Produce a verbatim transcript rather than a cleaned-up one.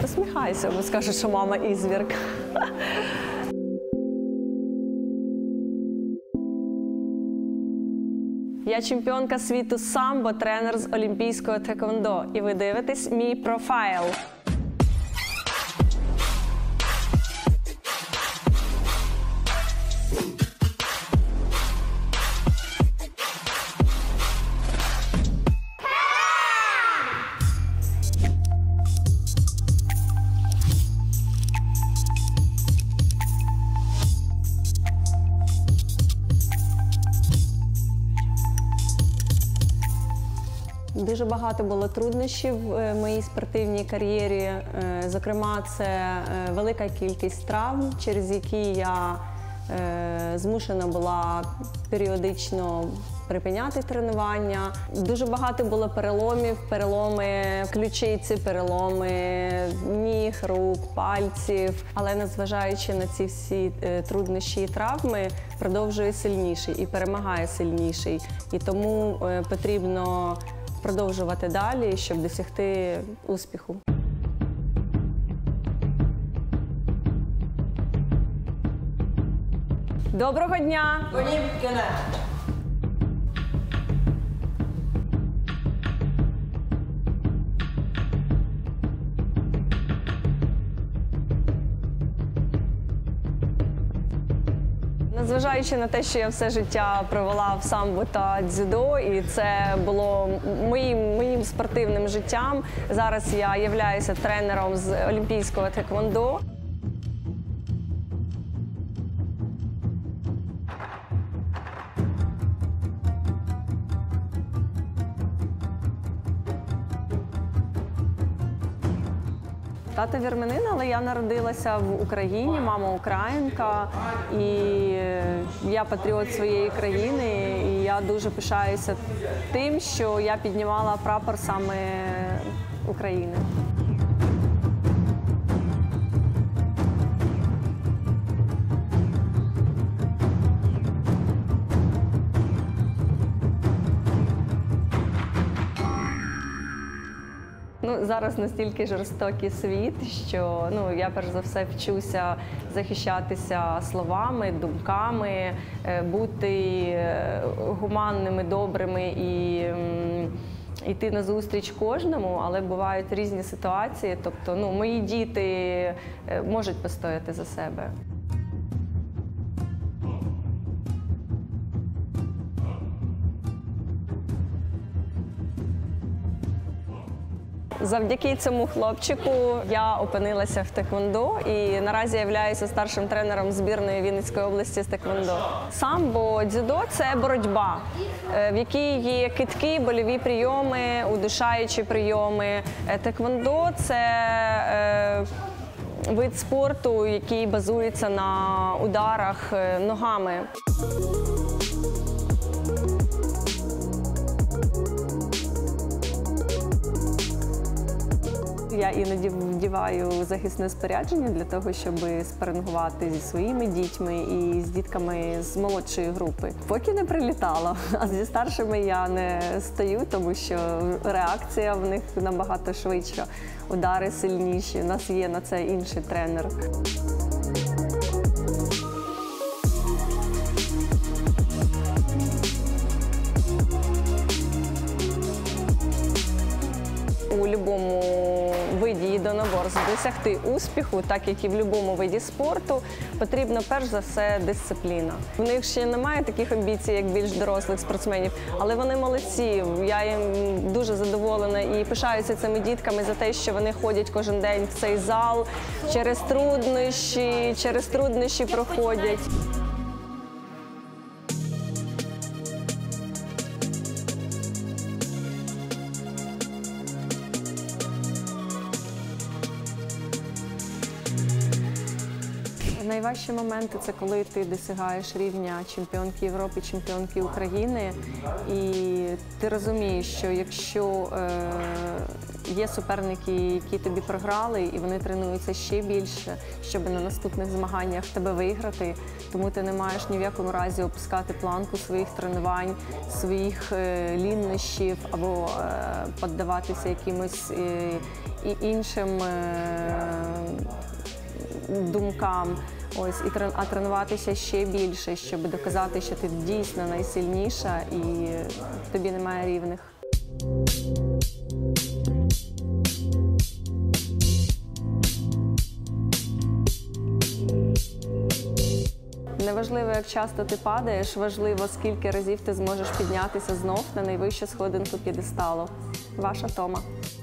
посміхайся, бо скажуть, що мама ізвірка. Я чемпіонка світу самбо, тренер з олімпійського тхеквондо. І ви дивитесь мій профайл. Дуже багато було труднощів в моїй спортивній кар'єрі. Зокрема, це велика кількість травм, через які я змушена була періодично припиняти тренування. Дуже багато було переломів, переломи ключиці, переломи ніг, рук, пальців. Але незважаючи на ці всі труднощі і травми, продовжує сильніший і перемагає сильніший. І тому потрібно продовжувати далі, щоб досягти успіху. Доброго дня! Незважаючи на те, що я все життя провела в самбо та дзюдо, і це було моїм, моїм спортивним життям, зараз я являюся тренером з олімпійського тхеквондо. Тато вірменин, але я народилася в Україні, мама українка, і я патріот своєї країни, і я дуже пишаюся тим, що я піднімала прапор саме України. Ну, зараз настільки жорстокий світ, що ну, я перш за все вчуся захищатися словами, думками, бути гуманними, добрими і йти назустріч кожному, але бувають різні ситуації. Тобто, ну, мої діти можуть постояти за себе. Завдяки цьому хлопчику я опинилася в тхеквондо і наразі являюся старшим тренером збірної Вінницької області з тхеквондо. Самбо, дзюдо – це боротьба, в якій є кидки, больові прийоми, удушаючі прийоми. Тхеквондо – це вид спорту, який базується на ударах ногами. Я іноді вдіваю захисне спорядження для того, щоб спарингувати зі своїми дітьми і з дітками з молодшої групи. Поки не прилітало, а зі старшими я не стою, тому що реакція в них набагато швидша, удари сильніші. У нас є на це інший тренер. У будь-якому виді єдиноборств досягти успіху, так як і в будь-якому виді спорту, потрібно перш за все дисципліна. В них ще немає таких амбіцій, як більш дорослих спортсменів, але вони молодці. Я їм дуже задоволена і пишаюся цими дітками за те, що вони ходять кожен день в цей зал, через труднощі, через труднощі проходять. Найважчі моменти – це коли ти досягаєш рівня чемпіонки Європи, чемпіонки України, і ти розумієш, що якщо е, є суперники, які тобі програли, і вони тренуються ще більше, щоб на наступних змаганнях тебе виграти. Тому ти не маєш ні в якому разі опускати планку своїх тренувань, своїх е, лінощів або е, піддаватися якимось е, і іншим е, думкам. Ось, і трен- а тренуватися ще більше, щоб доказати, що ти дійсно найсильніша і тобі немає рівних. Неважливо, як часто ти падаєш, важливо, скільки разів ти зможеш піднятися знов на найвищу сходинку п'єдесталу. Ваша Тома.